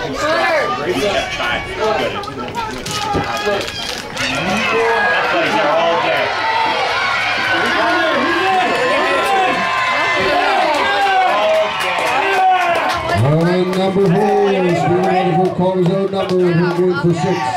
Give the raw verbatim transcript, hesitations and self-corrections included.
Number four, Speed Medical calls out number, who's going for six.